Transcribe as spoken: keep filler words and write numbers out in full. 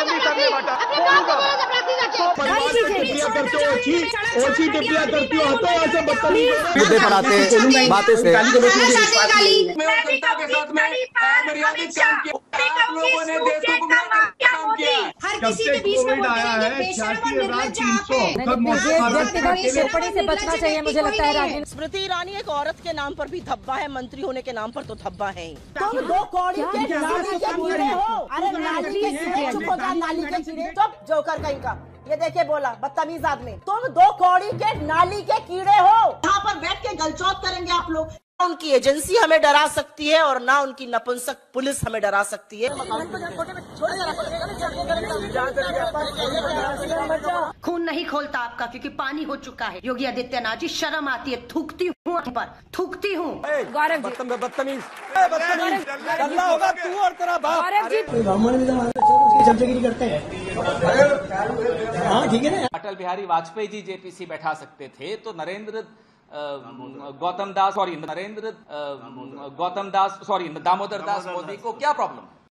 नहीं करने वाला। टिप्पियां करते हो, ओछी ओछी टिप्पियां करती हो, हटो यहाँ से बदतमीज। मुद्दे पर आते हैं बातें से जनता के साथ में अमर्यादित काम किया आप लोगों ने, देश को गुमराह करने का काम किया। हर किसी के बीच में आया है छाती रात तीन सौ से बचना चाहिए मुझे लगता है। राजनीति स्मृति ईरानी एक औरत के नाम पर भी धब्बा है, मंत्री होने के नाम पर तो धब्बा है ही। तुम दो कौड़ी के नाली के कीड़े हो। अरे नाली के चुप हो जा, नाली के कीड़े चुप। जोकर कहीं का ये देखे बोला बदतमीज आदमी। तुम दो कौड़ी के नाली के कीड़े हो। यहाँ पर बैठ के गलचौत करेंगे आप लोग। उनकी एजेंसी हमें डरा सकती है और ना उनकी नपुंसक पुलिस हमें डरा सकती है। खून नहीं खोलता आपका क्योंकि पानी हो चुका है। योगी आदित्यनाथ जी शर्म आती है, थूकती हूँ पर थूकती हूँ। गौरव जी बदतमीज होगा तू और तेरा बाप। गौरव जी चमचगिरी करते हैं। हाँ ठीक है ना। अटल बिहारी वाजपेयी जी जेपीसी बैठा सकते थे तो नरेंद्र गौतम दास सॉरी नरेंद्र गौतम दास सॉरी दामोदर दास मोदी को क्या प्रॉब्लम?